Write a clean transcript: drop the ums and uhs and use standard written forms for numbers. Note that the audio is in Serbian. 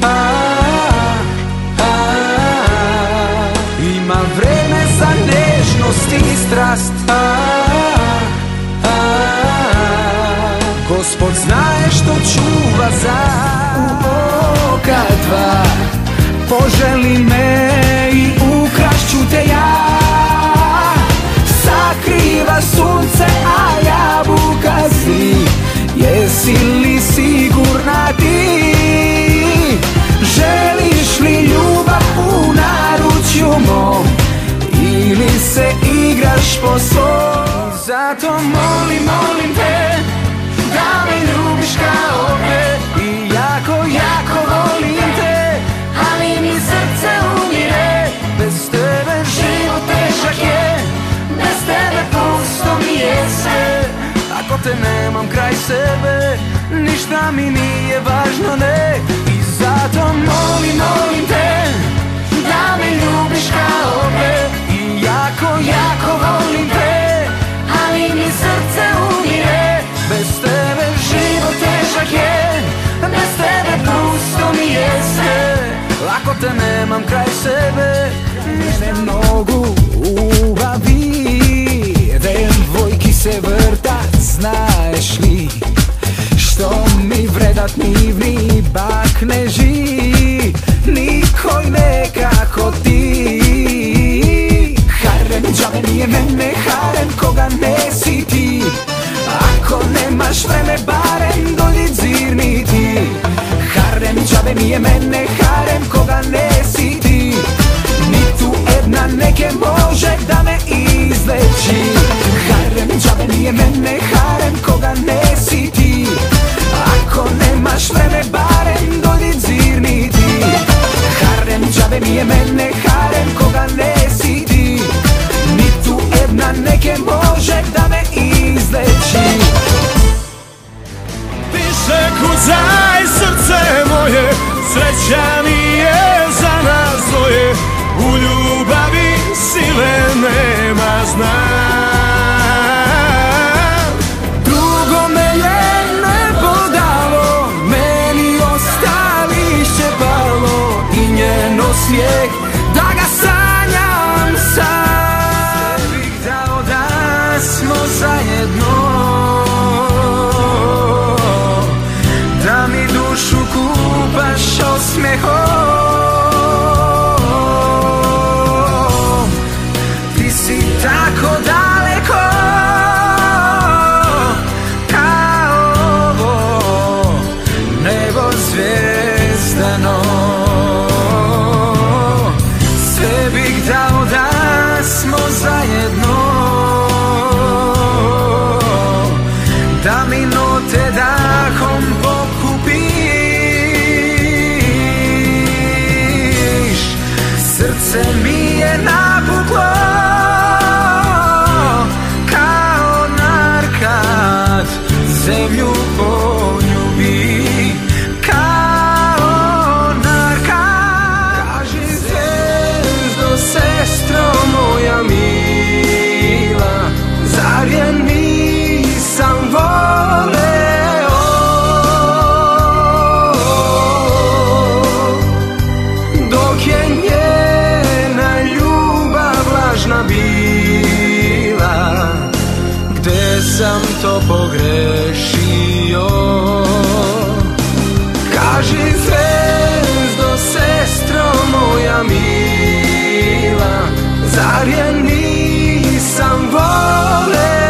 Ima vreme za nežnost i strast. Gospod znaje što čuva za oka dva. Poželi me i ukrašću te ja. Sakriva sunce, a jabuka si. Jesi li sigurna ti? Želiš li ljubav u naručju mom, ili se igraš po svom? Zato molim te da me ljubiš kao pre. I jako volim te, ali mi srce umire. Bez tebe život težak je, bez tebe pusto mi je sve. Ako te nemam kraj sebe, ništa mi nije važno, ne. I zato molim te da me ljubiš kao pre. I jako volim te, ali mi srce umire. Bez tebe život težak je, bez tebe pusto mi je sve. Ako te nemam kraj sebe, mene mnogu ubavi. Devojki se vrtat, znaš li, što mi vredat nivni bak ne ži. Nikoj nekako ti. Harem džabe nije mene, harem koga ne si ti. Ako nemaš vreme, barem dojdi dzirni ti. Harem džabe nije mene, harem koga ne si ti. Ni tu jedna neke može da me izleči. Harem džabe nije mene, harem koga ne si ti. Ako nemaš vreme, barem dojdi dzirni ti. Harem džabe nije mene, harem koga ne si ti. Ni tu jedna neke može da me izleči. Više kucaj srce moje, sreća nije za nas dvoje. U ljubavi sile nema, znam. Drugo me je nebo dalo, meni ostališće palo. I njeno smijeh, da ga sanjam sam. Sve bih dao da smo zajedno, da mi dušu kupaš osmehom. Ti si tako daleko, kao ovo nebo zvijezdano. Sve bih dao da smo zajedno, da mi note dahom pokupiš. Srce mi je napuklo kao narkat, zemlju poljubi kao narkat. Kaži zvezdo, sestro moja mila, zar je nisam voleo? Dok je njena ljubav lažna bila, gde sam to pogrešio? Kaži zvezdo, sestro moja mila, zar je nisam voleo?